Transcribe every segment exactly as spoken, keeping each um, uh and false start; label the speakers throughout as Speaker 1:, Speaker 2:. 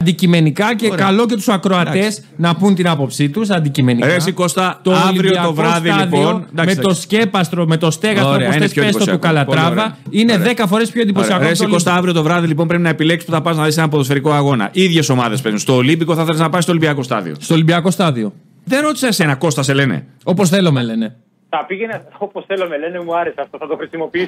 Speaker 1: Αντικειμενικά και Ωραία. καλό και τους ακροατές να πούν την άποψή τους αντικειμενικά.
Speaker 2: Ρε Κώστα, το αύριο το βράδυ λοιπόν.
Speaker 1: Με το σκέπαστρο, με το στέγαστρο, όπως θες πες το του Καλατράβα, είναι δέκα φορές πιο εντυπωσιακό.
Speaker 2: Ρε Κώστα, αύριο το βράδυ λοιπόν πρέπει να επιλέξεις που θα πας να δεις ένα ποδοσφαιρικό αγώνα. Οι ίδιες ομάδες παίζουν. Στο Ολύμπικο θα θέλεις να πας στο Ολυμπιακό στάδιο.
Speaker 1: Στο Ολυμπιακό στάδιο.
Speaker 2: Δεν ρώτησα εσένα, Κώστα σε λένε.
Speaker 1: Όπως θέλω με λένε.
Speaker 3: Θα πήγαινε όπως θέλω με λένε, μου άρεσε αυτό, θα το χρησιμοποιήσω.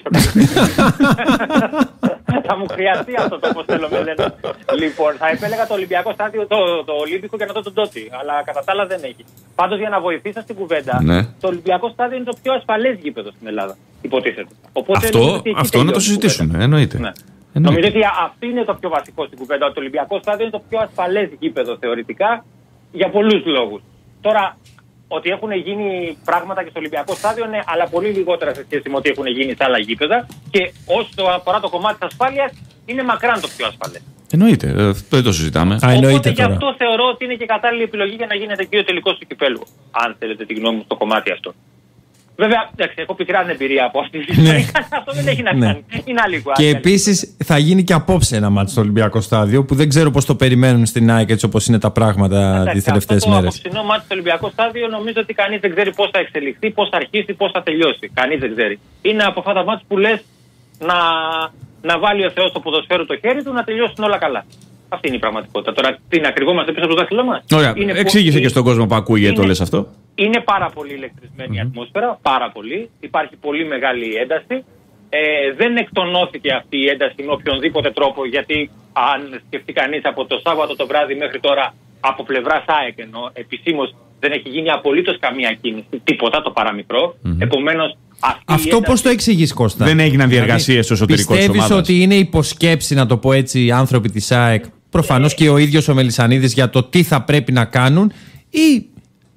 Speaker 3: Θα μου χρειαστεί αυτό το όπως θέλω με λένε. Λοιπόν, θα επέλεγα το Ολυμπιακό στάδιο, το, το Ολύμπικο για να δω τον Τότσι. Αλλά κατά τα άλλα δεν έχει. Πάντως για να βοηθήσω στην κουβέντα,
Speaker 2: ναι.
Speaker 3: το Ολυμπιακό στάδιο είναι το πιο ασφαλές γήπεδο στην Ελλάδα. Υποτίθεται. Οπότε
Speaker 2: αυτό αυτό να το συζητήσουμε, εννοείται. Ναι. Εννοείται.
Speaker 3: Νομίζω ότι αυτό είναι το πιο βασικό στην κουβέντα. Το Ολυμπιακό στάδιο είναι το πιο ασφαλές γήπεδο θεωρητικά για πολλούς λόγους. Τώρα, ότι έχουν γίνει πράγματα και στο Ολυμπιακό στάδιο, ναι, αλλά πολύ λιγότερα σε σχέση με ότι έχουν γίνει σε άλλα γήπεδα. Και όσο αφορά το κομμάτι της ασφάλειας, είναι μακράν το πιο ασφαλές.
Speaker 2: Εννοείται, δεν το συζητάμε.
Speaker 1: Α,
Speaker 3: Οπότε γι' αυτό θεωρώ ότι είναι και κατάλληλη επιλογή για να γίνεται και ο τελικός του κυπέλου. Αν θέλετε τη γνώμη μου στο κομμάτι αυτό. Βέβαια, εντάξει, έχω πικρά εμπειρία από αυτή τη
Speaker 1: ναι.
Speaker 3: Αυτό δεν έχει να κάνει. Ναι. Είναι άλλη κουβέντα.
Speaker 1: Και επίσης θα γίνει και απόψε ένα μάτι στο Ολυμπιακό στάδιο που δεν ξέρω πώς το περιμένουν στην ΑΕΚ έτσι όπως είναι τα πράγματα τις τελευταίες μέρες.
Speaker 3: Το απόψινό μάτι στο Ολυμπιακό στάδιο νομίζω ότι κανείς δεν ξέρει πώς θα εξελιχθεί, πώς θα αρχίσει, πώς θα τελειώσει. Κανείς δεν ξέρει. Είναι από αυτά τα μάτς που λες να, να βάλει ο Θεός στο ποδοσφαίρο το χέρι του να τελειώσουν όλα καλά. Αυτή είναι η πραγματικότητα. Τώρα τι να κρυβόμαστε πίσω από το δάχτυλό μας.
Speaker 2: Ωραία. Εξήγησε και στον κόσμο που ακούγεται το λες αυτό.
Speaker 3: Είναι πάρα πολύ ηλεκτρισμένη mm-hmm. η ατμόσφαιρα, πάρα πολύ. Υπάρχει πολύ μεγάλη ένταση. Ε, δεν εκτονώθηκε αυτή η ένταση με οποιονδήποτε τρόπο, γιατί αν σκεφτεί κανείς από το Σάββατο το βράδυ μέχρι τώρα, από πλευράς ΑΕΚ ενώ επισήμως δεν έχει γίνει απολύτως καμία κίνηση, τίποτα το παραμικρό. Mm-hmm. Επομένως, αυτή
Speaker 1: αυτό
Speaker 3: ένταση...
Speaker 1: πώς το εξηγείς, Κώστα?
Speaker 2: Δεν έγιναν διεργασίες στο εσωτερικό της ομάδας.
Speaker 1: Πιστεύεις ότι είναι υποσκέψη, να το πω έτσι, οι άνθρωποι της ΑΕΚ, προφανώς ε... και ο ίδιος ο Μελισσανίδης, για το τι θα πρέπει να κάνουν, ή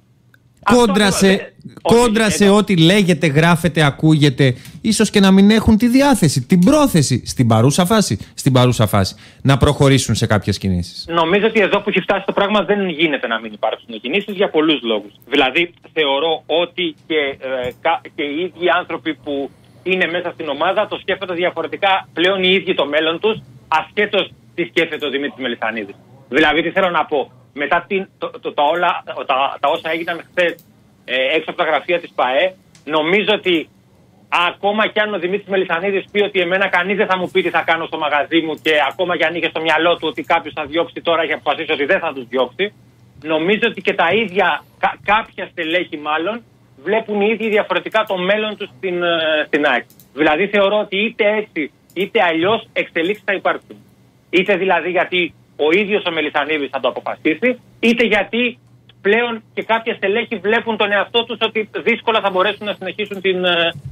Speaker 1: κόντρα σε, δε, κόντρα όχι, σε εδώ. Ό,τι λέγεται, γράφεται, ακούγεται, ίσως και να μην έχουν τη διάθεση, την πρόθεση στην παρούσα φάση, στην παρούσα φάση να προχωρήσουν σε κάποιες κινήσεις?
Speaker 3: Νομίζω ότι εδώ που έχει φτάσει το πράγμα δεν γίνεται να μην υπάρξουν κινήσεις για πολλούς λόγους. Δηλαδή θεωρώ ότι και, ε, και οι ίδιοι άνθρωποι που είναι μέσα στην ομάδα το σκέφτονται διαφορετικά πλέον οι ίδιοι το μέλλον τους, ασχέτως τι σκέφτεται ο Δημήτρης Μελισσανίδης. Δηλαδή τι θέλω να πω. Μετά την, το, το, τα, όλα, τα, τα όσα έγιναν χθες ε, έξω από τα γραφεία της ΠΑΕ, νομίζω ότι ακόμα κι αν ο Δημήτρης Μελισσανίδης πει ότι εμένα κανείς δεν θα μου πει τι θα κάνω στο μαγαζί μου και ακόμα κι αν είχε στο μυαλό του ότι κάποιος θα διώξει, τώρα έχει αποφασίσει ότι δεν θα τους διώξει, νομίζω ότι και τα ίδια, κα, κάποια στελέχη μάλλον, βλέπουν οι ίδιοι διαφορετικά το μέλλον τους στην, στην ΑΕΚ. Δηλαδή θεωρώ ότι είτε έτσι είτε αλλιώς εξελίξεις θα υπάρξουν. Είτε δηλαδή γιατί ο ίδιος ο Μελισσανίδης θα το αποφασίσει, είτε γιατί πλέον και κάποια στελέχη βλέπουν τον εαυτό τους ότι δύσκολα θα μπορέσουν να συνεχίσουν την,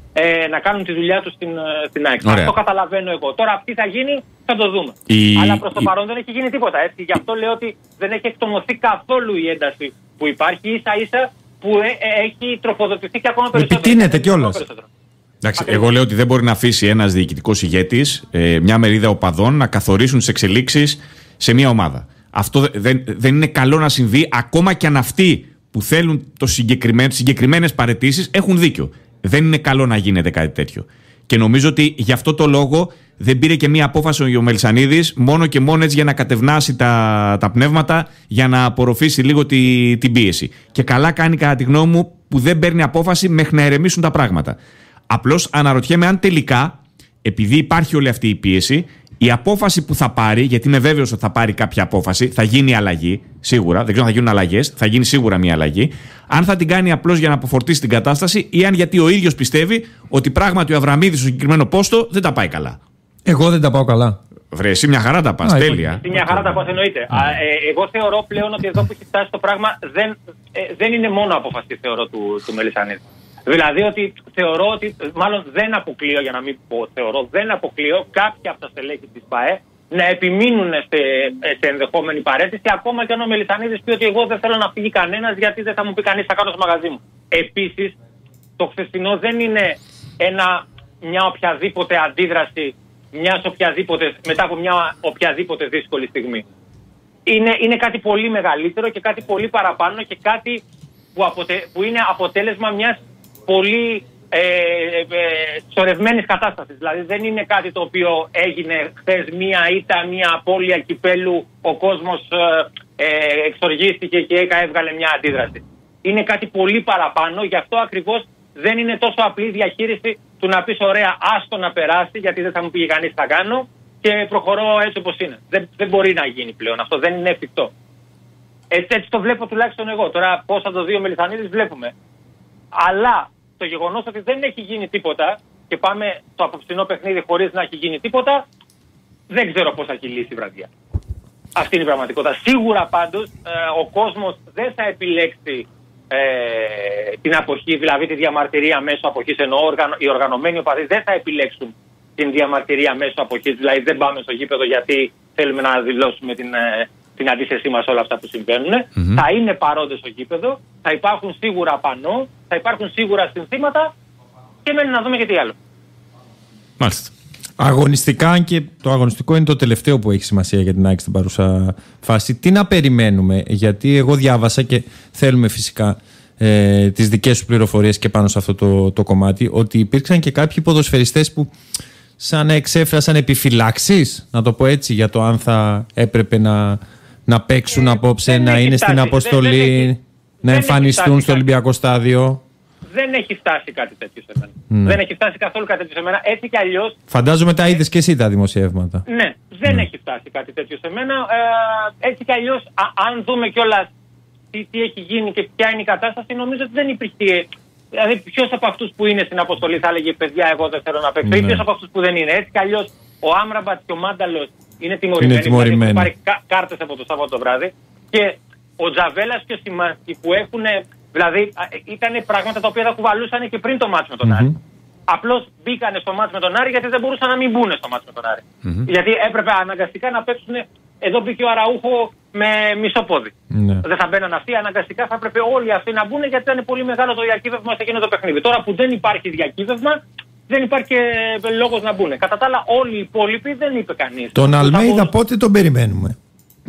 Speaker 3: ε, να κάνουν τη δουλειά τους στην, στην ΑΕΚ. Αυτό καταλαβαίνω εγώ. Τώρα τι θα γίνει θα το δούμε. Η... Αλλά προς το η... παρόν δεν έχει γίνει τίποτα. Έτσι. Γι' αυτό λέω ότι δεν έχει εκτονωθεί καθόλου η ένταση που υπάρχει, ίσα ίσα που ε, ε, έχει τροφοδοτηθεί και ακόμα περισσότερο.
Speaker 1: Επιτείνεται κιόλας.
Speaker 2: Εντάξει, εγώ λέω ότι δεν μπορεί να αφήσει ένας διοικητικός ηγέτης, ε, μια μερίδα οπαδών να καθορίσουν τις εξελίξεις σε μια ομάδα. Αυτό δεν, δεν είναι καλό να συμβεί, ακόμα και αν αυτοί που θέλουν το συγκεκριμένο, τις συγκεκριμένες παραιτήσεις έχουν δίκιο. Δεν είναι καλό να γίνεται κάτι τέτοιο. Και νομίζω ότι γι' αυτό το λόγο δεν πήρε και μια απόφαση ο Μελισσανίδης μόνο και μόνο έτσι για να κατευνάσει τα, τα πνεύματα, για να απορροφήσει λίγο τη, την πίεση. Και καλά κάνει κατά τη γνώμη μου που δεν παίρνει απόφαση μέχρι να ερεμήσουν τα πράγματα. Απλώς αναρωτιέμαι αν τελικά, επειδή υπάρχει όλη αυτή η πίεση, η απόφαση που θα πάρει, γιατί είμαι βέβαιος ότι θα πάρει κάποια απόφαση, θα γίνει αλλαγή, σίγουρα, δεν ξέρω αν θα γίνουν αλλαγές, θα γίνει σίγουρα μια αλλαγή, αν θα την κάνει απλώς για να αποφορτήσει την κατάσταση ή αν γιατί ο ίδιος πιστεύει ότι πράγματι ο Αβραμίδης στο συγκεκριμένο πόστο δεν τα πάει καλά.
Speaker 1: Εγώ δεν τα πάω καλά.
Speaker 2: Βρε, εσύ μια χαρά τα πας,
Speaker 1: Α,
Speaker 2: τέλεια.
Speaker 3: Εσύ μια χαρά τα πας, εννοείται. Α, ε, εγώ θεωρώ πλέον ότι εδώ που έχει φτάσει το πράγμα δεν, ε, δεν είναι μόνο απόφαση, θεωρώ, του, του Μελισσανίδη. Δηλαδή ότι θεωρώ ότι, μάλλον δεν αποκλείω, για να μην πω θεωρώ, δεν αποκλείω κάποια από τα στελέχη της ΠΑΕ να επιμείνουν σε, σε ενδεχόμενη παρέτηση, ακόμα και αν ο Μελισσανίδης πει ότι εγώ δεν θέλω να φύγει κανένας γιατί δεν θα μου πει κανείς θα κάνω στο μαγαζί μου. Επίσης, το χθεσινό δεν είναι ένα, μια οποιαδήποτε αντίδραση μιας οποιαδήποτε, μετά από μια οποιαδήποτε δύσκολη στιγμή. Είναι, είναι κάτι πολύ μεγαλύτερο και κάτι πολύ παραπάνω και κάτι που, αποτε, που είναι αποτέλεσμα μιας πολύ ε, ε, σωρευμένης κατάστασης. Δηλαδή δεν είναι κάτι το οποίο έγινε χθες μία ήττα, μία απώλεια κυπέλου, ο κόσμος ε, ε, εξοργίστηκε και έκα έβγαλε μια αντίδραση. Είναι κάτι πολύ παραπάνω, γι' αυτό ακριβώς δεν είναι τόσο απλή διαχείριση του να πεις ωραία άστο να περάσει, γιατί δεν θα μου πήγε κανείς θα κάνω και προχωρώ έτσι όπως είναι. Δεν, δεν μπορεί να γίνει πλέον, αυτό δεν είναι εφικτό. Έτσι, έτσι το βλέπω τουλάχιστον εγώ. Τώρα πώς θα το δει ο Μελισσανίδης βλέπουμε. Αλλά το γεγονός ότι δεν έχει γίνει τίποτα και πάμε το απόψινό παιχνίδι χωρίς να έχει γίνει τίποτα, δεν ξέρω πώς θα κυλήσει η βραδιά. Αυτή είναι η πραγματικότητα. Σίγουρα πάντως ε, ο κόσμος δεν θα επιλέξει ε, την αποχή, δηλαδή τη διαμαρτυρία μέσω αποχής, ενώ οι οργανωμένοι οπαδοί δεν θα επιλέξουν την διαμαρτυρία μέσω αποχής, δηλαδή δεν πάμε στο γήπεδο γιατί θέλουμε να δηλώσουμε την, ε, την αντίθεσή μας όλα αυτά που συμβαίνουν. Mm-hmm. Θα είναι παρόντες στο γήπεδο, θα υπάρχουν σίγουρα πανό, θα υπάρχουν σίγουρα συνθήματα και μένει να δούμε και τι άλλο.
Speaker 1: Μάλιστα. Αγωνιστικά, αν και το αγωνιστικό είναι το τελευταίο που έχει σημασία για την ΑΕΚ στην παρούσα φάση, τι να περιμένουμε, γιατί εγώ διάβασα και θέλουμε φυσικά ε, τις δικές σου πληροφορίες και πάνω σε αυτό το, το κομμάτι, ότι υπήρξαν και κάποιοι ποδοσφαιριστές που σαν να εξέφρασαν επιφυλάξεις, να το πω έτσι, για το αν θα έπρεπε να, να παίξουν ε, απόψε, να είναι φτάσει, στην αποστολή, δεν, δεν έχει, να εμφανιστούν στο Ολυμπιακό στάδιο.
Speaker 3: Δεν έχει φτάσει κάτι τέτοιο σε μένα. Ναι. Δεν έχει φτάσει καθόλου κάτι τέτοιο σε μένα. Έτσι κι αλλιώς.
Speaker 1: Φαντάζομαι τα είδες και εσύ τα δημοσιεύματα.
Speaker 3: Ναι, δεν ναι. έχει φτάσει κάτι τέτοιο σε μένα. Ε, έτσι κι αλλιώς, αν δούμε κιόλας τι, τι έχει γίνει και ποια είναι η κατάσταση, νομίζω ότι δεν υπήρχε. Δηλαδή, ποιος από αυτούς που είναι στην αποστολή θα έλεγε παιδιά, εγώ δεν θέλω να παίξω, ναι. ή ποιος από αυτούς που δεν είναι. Έτσι κι αλλιώς, ο Άμραμπατ και ο Μάνταλος είναι τιμωρημένοι. Δηλαδή, έχουν πάρει κά, κάρτες από το Σάββατο το βράδυ. Και ο Τζαβέλας και ο Σιμάνσκι που έχουν. Δηλαδή ήταν πράγματα τα οποία θα κουβαλούσαν και πριν το μάτς με τον mm-hmm. Άρη. Απλώς μπήκανε στο μάτς με τον Άρη γιατί δεν μπορούσαν να μην μπουν στο μάτς με τον Άρη. Mm-hmm. Γιατί έπρεπε αναγκαστικά να παίξουν. Εδώ μπήκε ο Αραούχο με μισό πόδι. Mm-hmm. Δεν θα μπαίναν αυτοί, αναγκαστικά θα έπρεπε όλοι αυτοί να μπουν γιατί ήταν πολύ μεγάλο το διακύβευμα σε εκείνο το παιχνίδι. Τώρα που δεν υπάρχει διακύβευμα, δεν υπάρχει και λόγος να μπουν. Κατά τα άλλα, όλοι οι υπόλοιποι δεν είπε κανείς.
Speaker 4: Τον Αλμέιδα πότε τον περιμένουμε?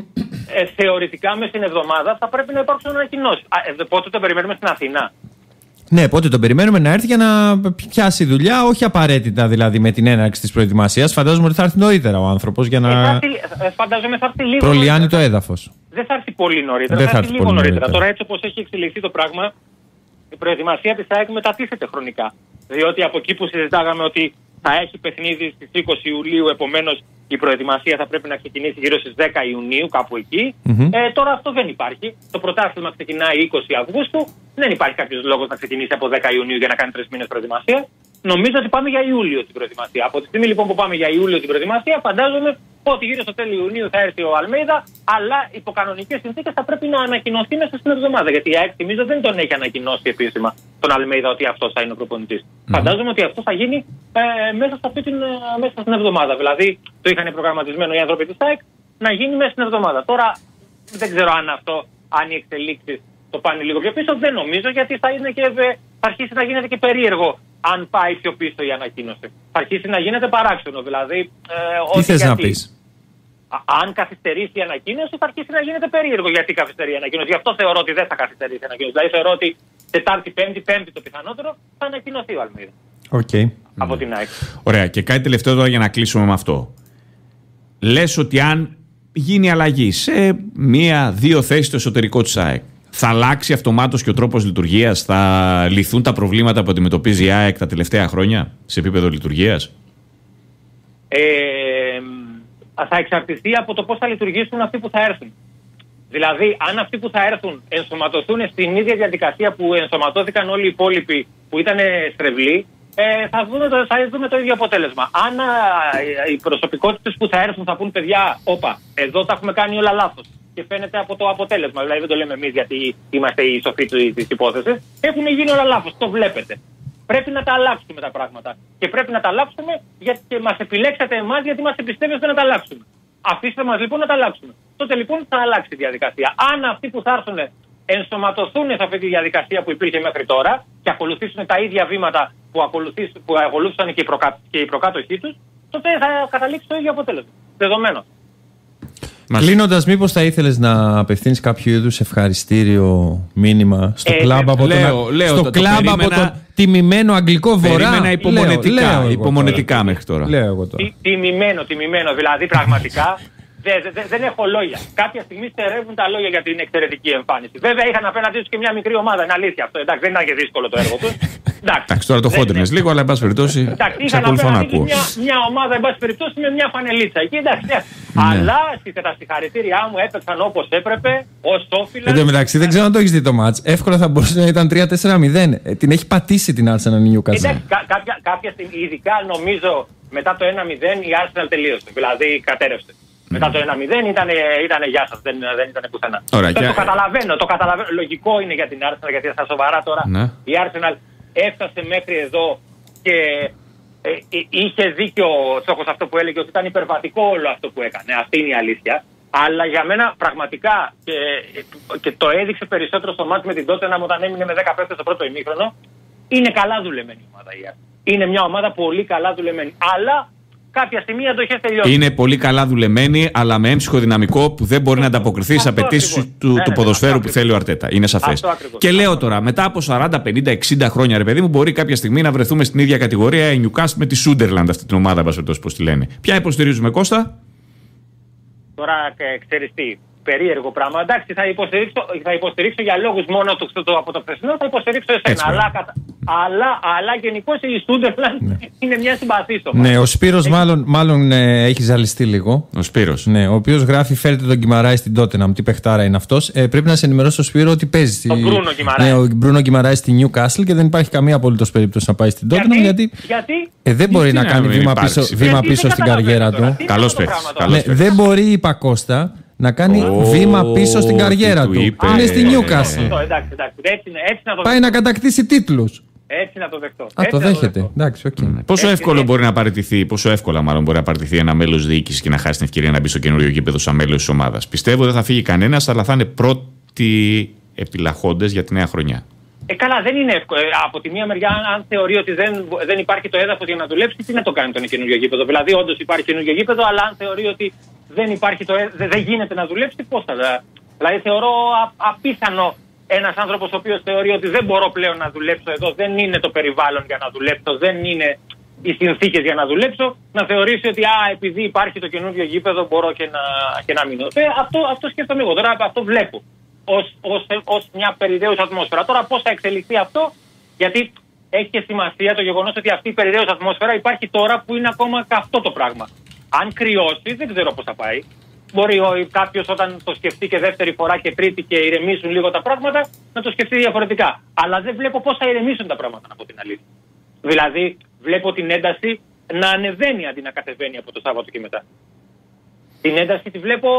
Speaker 3: Ε, θεωρητικά μες στην εβδομάδα θα πρέπει να υπάρξουν ανακοινώσεις. Ε, πότε τον περιμένουμε στην Αθήνα?
Speaker 1: Ναι, πότε τον περιμένουμε να έρθει για να πιάσει δουλειά, όχι απαραίτητα δηλαδή με την έναρξη της προετοιμασίας. Φαντάζομαι ότι θα έρθει νωρίτερα ο άνθρωπος για να.
Speaker 3: Ε, θα έρθει, ε, φαντάζομαι θα έρθει λίγο.
Speaker 1: Προλιάνει το έδαφος.
Speaker 3: Δεν θα έρθει πολύ νωρίτερα. Δεν θα, θα έρθει λίγο νωρίτερα. νωρίτερα. Τώρα, έτσι όπως έχει εξελιχθεί το πράγμα, η προετοιμασία της ΑΕΚ μετατίθεται χρονικά. Διότι από εκεί που συζητάγαμε ότι θα έχει παιχνίδι στις είκοσι Ιουλίου, επομένως η προετοιμασία θα πρέπει να ξεκινήσει γύρω στις δέκα Ιουνίου, κάπου εκεί. Mm-hmm. Ε, τώρα αυτό δεν υπάρχει. Το πρωτάθλημα ξεκινάει είκοσι Αυγούστου. Δεν υπάρχει κάποιος λόγος να ξεκινήσει από δέκα Ιουνίου για να κάνει τρεις μήνες προετοιμασία. Νομίζω ότι πάμε για Ιούλιο την προετοιμασία. Από τη στιγμή λοιπόν που πάμε για Ιούλιο την προετοιμασία, φαντάζομαι ότι γύρω στο τέλη Ιουνίου θα έρθει ο Αλμέιδα, αλλά υπό κανονικές συνθήκες θα πρέπει να ανακοινωθεί μέσα στην εβδομάδα. Γιατί η ΑΕΚ θυμίζω δεν τον έχει ανακοινώσει επίσημα τον Αλμέιδα ότι αυτός θα είναι ο προπονητής. Mm-hmm. Φαντάζομαι ότι αυτό θα γίνει ε, μέσα, σε αυτή την, ε, μέσα στην εβδομάδα. Δηλαδή το είχαν προγραμματισμένο οι άνθρωποι της ΑΕΚ να γίνει μέσα στην εβδομάδα. Τώρα δεν ξέρω αν αυτό, αν οι εξελίξεις το πάνε λίγο πιο πίσω, δεν νομίζω, γιατί θα, είναι και, θα αρχίσει να γίνεται και περίεργο αν πάει πιο πίσω η ανακοίνωση. Θα αρχίσει να γίνεται παράξενο. Δηλαδή, ε,
Speaker 1: τι θες να πεις?
Speaker 3: Αν καθυστερήσει η ανακοίνωση, θα αρχίσει να γίνεται περίεργο γιατί καθυστερεί η ανακοίνωση. Γι' αυτό θεωρώ ότι δεν θα καθυστερήσει η ανακοίνωση. Δηλαδή, θεωρώ ότι Τετάρτη, Πέμπτη, Πέμπτη το πιθανότερο θα ανακοινωθεί ο Αλμέιδα.
Speaker 1: Okay.
Speaker 3: Από mm. την ΑΕΚ.
Speaker 2: Ωραία. Και κάτι τελευταίο τώρα για να κλείσουμε με αυτό. Λες ότι αν γίνει αλλαγή σε μία-δύο θέσεις στο εσωτερικό της ΑΕΚ, θα αλλάξει αυτομάτως και ο τρόπος λειτουργίας, θα λυθούν τα προβλήματα που αντιμετωπίζει η ΑΕΚ τα τελευταία χρόνια σε επίπεδο λειτουργίας?
Speaker 3: Ε, θα εξαρτηθεί από το πώς θα λειτουργήσουν αυτοί που θα έρθουν. Δηλαδή, αν αυτοί που θα έρθουν ενσωματωθούν στην ίδια διαδικασία που ενσωματώθηκαν όλοι οι υπόλοιποι που ήταν στρεβλοί, ε, θα, δούμε το, θα δούμε το ίδιο αποτέλεσμα. Αν α, οι προσωπικότητες που θα έρθουν θα πούν παιδιά, όπα, εδώ τα έχουμε κάνει όλα λάθος. Και φαίνεται από το αποτέλεσμα. Δηλαδή, δεν το λέμε εμείς γιατί είμαστε οι σοφοί της υπόθεσης. Έχουν γίνει όλα λάθος. Το βλέπετε. Πρέπει να τα αλλάξουμε τα πράγματα. Και πρέπει να τα αλλάξουμε γιατί και μας επιλέξατε εμάς γιατί μας εμπιστεύεστε να τα αλλάξουμε. Αφήστε μας λοιπόν να τα αλλάξουμε. Τότε λοιπόν θα αλλάξει η διαδικασία. Αν αυτοί που θα έρθουν ενσωματωθούν σε αυτή τη διαδικασία που υπήρχε μέχρι τώρα και ακολουθήσουν τα ίδια βήματα που, που ακολούθησαν και οι, προκα... και οι προκάτοχοί τους, τότε θα καταλήξει το ίδιο αποτέλεσμα. Δεδομένο.
Speaker 1: Κλείνοντας, μήπως θα ήθελες να απευθύνεις κάποιο είδους ευχαριστήριο μήνυμα στο ε, κλαμπ από, λέω, τον...
Speaker 2: λέω,
Speaker 1: στο
Speaker 2: το,
Speaker 1: κλαμπ
Speaker 2: το
Speaker 1: από τον τιμημένο αγγλικό βορρά.
Speaker 2: Περίμενα υπομονετικά,
Speaker 1: λέω, λέω
Speaker 2: υπομονετικά μέχρι τώρα.
Speaker 1: Λέω εγώ τώρα.
Speaker 3: Τι, τιμημένο, τιμημένο. Δηλαδή πραγματικά δε, δε, δεν έχω λόγια. Κάποια στιγμή στερεύουν τα λόγια για την εξαιρετική εμφάνιση. Βέβαια είχαν απέναντί του και μια μικρή ομάδα. Είναι αλήθεια αυτό. Εντάξει, δεν ήταν και δύσκολο το έργο του.
Speaker 2: Εντάξει, τώρα το χόντρινε λίγο, αλλά εν πάση περιπτώσει. Εξακολουθώ να ακούω.
Speaker 3: Μια, μια ομάδα, εν πάση περιπτώσει, με μια φανελίτσα εκεί. Εντάξει, ναι. Αλλά τα συγχαρητήριά μου έπαιξαν όπως έπρεπε, ως όφιλαν.
Speaker 1: Εν τω μεταξύ, δεν ξέρω αν το έχει δει το μάτς. Εύκολα θα μπορούσε να ήταν τρία τέσσερα μηδέν. Ε, την έχει πατήσει την Arsenal η Newcastle.
Speaker 3: Εντάξει, κα, κάποια, κάποια στιγμή, ειδικά νομίζω μετά το ένα μηδέν η Arsenal τελείωσε. Δηλαδή κατέρευσε. Mm. Μετά το ένα μηδέν ήταν, ήταν γεια σας, δεν, δεν ήταν πουθενά.
Speaker 2: Ωραία,
Speaker 3: το,
Speaker 2: και...
Speaker 3: το, καταλαβαίνω, το καταλαβαίνω. Λογικό είναι για την Arsenal, γιατί στα σοβαρά τώρα
Speaker 2: ναι.
Speaker 3: η Arsenal έφτασε μέχρι εδώ και ε, ε, είχε δίκιο ο Τσόκος αυτό που έλεγε, ότι ήταν υπερβατικό όλο αυτό που έκανε. Αυτή είναι η αλήθεια. Αλλά για μένα πραγματικά και, και το έδειξε περισσότερο στο μάτι με την Tottenham όταν έμεινε με δέκα παίκτες στο πρώτο ημίχρονο. Είναι καλά δουλεμένη η ομάδα η Arsenal. Είναι μια ομάδα πολύ καλά δουλεμένη. Αλλά κάποια στιγμή οι αντοχές τελειώνουν.
Speaker 2: Είναι πολύ καλά δουλεμένη, αλλά με έμψυχο δυναμικό που δεν μπορεί να ανταποκριθεί στις απαιτήσεις του,
Speaker 3: ναι,
Speaker 2: του
Speaker 3: ναι,
Speaker 2: ποδοσφαίρου
Speaker 3: ναι,
Speaker 2: που θέλει ο Αρτέτα. Είναι σαφές. Και λέω τώρα, μετά από σαράντα, πενήντα, εξήντα χρόνια, ρε παιδί μου, μπορεί κάποια στιγμή να βρεθούμε στην ίδια κατηγορία η Newcastle με τη Sunderland, αυτή την ομάδα, πώς τη λένε. Ποια υποστηρίζουμε, Κώστα?
Speaker 3: Τώρα ξέρεις τι, περίεργο πράγμα. Εντάξει, θα υποστηρίξω, θα υποστηρίξω για λόγους μόνο το, το, το, από το χθεσινό, θα υποστηρίξω εσένα. Αλλά, κατα... αλλά, αλλά γενικώς η Sunderland ναι. είναι μια συμπαθής ομάδα.
Speaker 1: Ναι, ο Σπύρος έχει... μάλλον, μάλλον ε, έχει ζαλιστεί λίγο.
Speaker 2: Ο Σπύρος.
Speaker 1: Ναι, ο οποίος γράφει: φέρετε τον Γκιμαράη στην Tottenham. Τι παιχτάρα είναι αυτός. Ε, πρέπει να σε ενημερώσω, Σπύρο, ότι παίζει. Στη...
Speaker 3: Ο Μπρούνο Γκιμαράη.
Speaker 1: Ναι, ο Μπρούνο Γκιμαράη στη Newcastle και δεν υπάρχει καμία απολύτως περίπτωση να πάει στην Tottenham.
Speaker 3: Γιατί,
Speaker 1: γιατί...
Speaker 3: γιατί?
Speaker 1: Ε, δεν μπορεί να κάνει βήμα πίσω, βήμα πίσω στην καριέρα του.
Speaker 2: Καλώς παίχτης.
Speaker 1: Δεν μπορεί, είπα Κώστα, να κάνει oh, βήμα πίσω στην καριέρα του.
Speaker 2: Είπε,
Speaker 1: είναι στη Newcastle.
Speaker 3: Ε, εντάξει, εντάξει. Έτσι, έτσι να το
Speaker 1: πάει να κατακτήσει τίτλους.
Speaker 3: Έτσι να το δεχτώ.
Speaker 1: Α, το δέχεται. Εντάξει, okay.
Speaker 2: Πόσο
Speaker 3: έτσι,
Speaker 2: εύκολο
Speaker 3: έτσι.
Speaker 2: μπορεί να παραιτηθεί, πόσο εύκολα μάλλον μπορεί να παραιτηθεί ένα μέλος διοίκησης και να χάσει την ευκαιρία να μπει στο καινούριο γήπεδο σαν μέλος της ομάδας? Πιστεύω δεν θα φύγει κανένας, αλλά θα είναι πρώτοι επιλαχόντες για τη νέα χρονιά.
Speaker 3: Ε, καλά, δεν είναι εύκολο. Ε, από τη μία μεριά, αν θεωρεί ότι δεν, δεν υπάρχει το έδαφος για να δουλέψει, τι να το κάνει το καινούριο γήπεδο? Δηλαδή, όντως υπάρχει καινούριο γήπεδο, αλλά αν θεωρεί ότι δεν, υπάρχει το, δεν, δεν γίνεται να δουλέψει, πώς θα. Δηλαδή, θεωρώ α, απίθανο ένας άνθρωπος ο οποίος θεωρεί ότι δεν μπορώ πλέον να δουλέψω εδώ, δεν είναι το περιβάλλον για να δουλέψω, δεν είναι οι συνθήκες για να δουλέψω, να θεωρήσει ότι α, επειδή υπάρχει το καινούριο γήπεδο μπορώ και να, και να μείνω. Ε, αυτό, αυτό σκέφτομαι εγώ. Τώρα αυτό βλέπω ως, ως, ως μια περιραίουσα ατμόσφαιρα. Τώρα πώς θα εξελιχθεί αυτό, γιατί έχει και σημασία το γεγονός ότι αυτή η περιραίουσα ατμόσφαιρα υπάρχει τώρα που είναι ακόμα καυτό το πράγμα. Αν κρυώσει, δεν ξέρω πώς θα πάει. Μπορεί κάποιος όταν το σκεφτεί και δεύτερη φορά και τρίτη και ηρεμήσουν λίγο τα πράγματα να το σκεφτεί διαφορετικά. Αλλά δεν βλέπω πώς θα ηρεμήσουν τα πράγματα, από την αλήθεια. Δηλαδή, βλέπω την ένταση να ανεβαίνει αντί να κατεβαίνει από το Σάββατο και μετά. Την ένταση τη βλέπω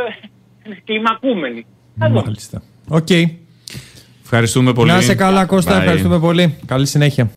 Speaker 3: ε, κλιμακούμενη.
Speaker 1: Μάλιστα. Οκ. Okay.
Speaker 2: Ευχαριστούμε πολύ.
Speaker 1: Να είσαι καλά, Κώστα. Bye. Ευχαριστούμε πολύ. Καλή συνέχεια.